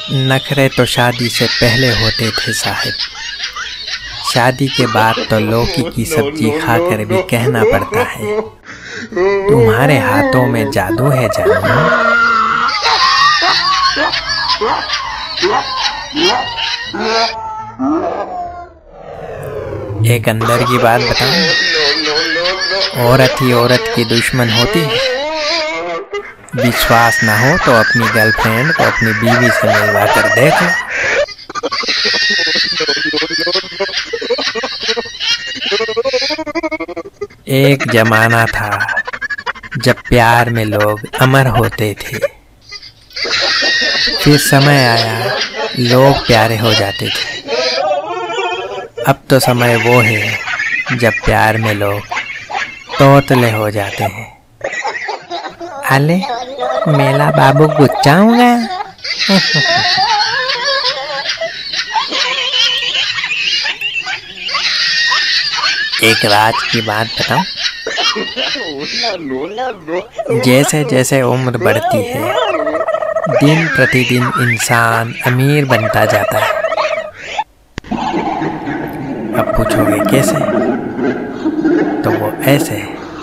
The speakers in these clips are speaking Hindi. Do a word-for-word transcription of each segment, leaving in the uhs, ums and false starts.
नखरे तो शादी से पहले होते थे साहिब, शादी के बाद तो लौकी की सब्जी खाकर भी कहना पड़ता है तुम्हारे हाथों में जादू है जानू। एक अंदर की बात बताऊं, औरत ही औरत की दुश्मन होती है। विश्वास ना हो तो अपनी गर्लफ्रेंड को अपनी बीवी से मिलवा कर देख लो। एक जमाना था जब प्यार में लोग अमर होते थे, फिर समय आया लोग प्यारे हो जाते थे। अब तो समय वो है जब प्यार में लोग तोतले हो जाते हैं। अले मेला बाबू गुच्चाऊंगा। एक राज की बात बताऊं, जैसे जैसे उम्र बढ़ती है दिन प्रतिदिन इंसान अमीर बनता जाता है। अब पूछोगे कैसे, तो वो ऐसे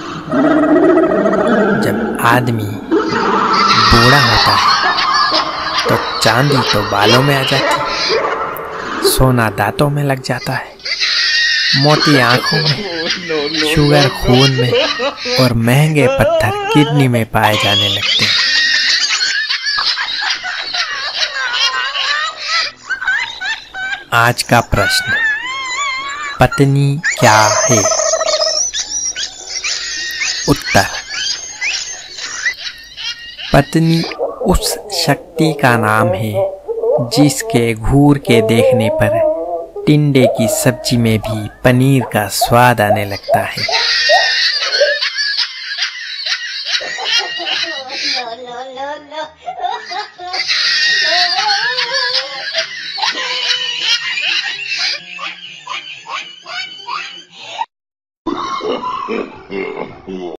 जब आदमी बूढ़ा होता है तो चांदी तो बालों में आ जाती, सोना दांतों में लग जाता है, मोती आंखों में, शुगर खून में और महंगे पत्थर किडनी में पाए जाने लगते हैं। आज का प्रश्न, पत्नी क्या है? उत्तर, पत्नी उस शक्ति का नाम है जिसके घूर के देखने पर टिंडे की सब्जी में भी पनीर का स्वाद आने लगता है।